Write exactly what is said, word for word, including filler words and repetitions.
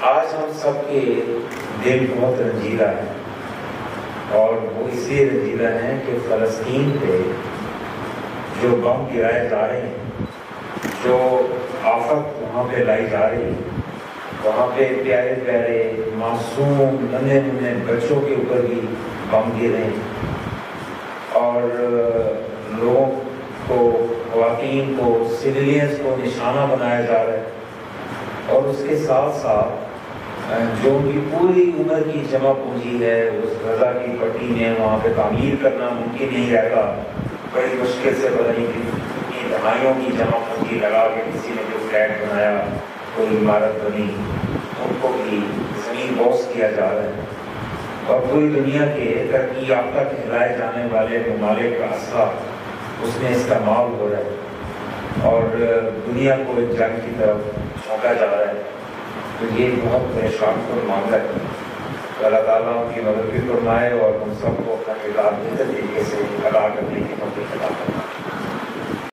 آج ہم سب کے دل بہت رنجیدہ ہے، اور وہ اس لیے رنجیدہ ہیں کہ فلسطین پہ جو بم گرائے جا رہے ہیں، جو آفت وہاں پہ لائی جا رہی ہے، وہاں پہ پیارے پیارے معصوم ننھے ننھے بچوں کے اوپر بھی بم گر رہے ہیں، اور لوگوں کو، خواتین کو، سویلینز کو نشانہ بنایا جا رہا ہے، اور اس کے ساتھ ساتھ جو ان کی پوری عمر کی جمع پونجی ہے اس غزہ کی پٹی میں وہاں پہ تعمیر کرنا ممکن نہیں رہتا، بڑی مشکل سے پتہ نہیں کتنی دہائیوں کی جمع پونجی لگا کے کسی نے جو فلیٹ بنایا، کوئی عمارت بنی، ان کو بھی زمین بوس کیا جا رہا ہے، اور پوری دنیا کے ترقی یافتہ کہلائے جانے والے ممالک کا اسلحہ اس میں استعمال ہو رہا ہے، اور دنیا کو ایک جنگ کی طرف جھونکا جا رہا ہے۔ تو یہ بہت پریشان کن معاملہ ہے، تو اللہ تعالیٰ ان کی مدد بھی فرمائے اور ہم سب کو اپنا کردار بہتر طریقے سے ادا کرنے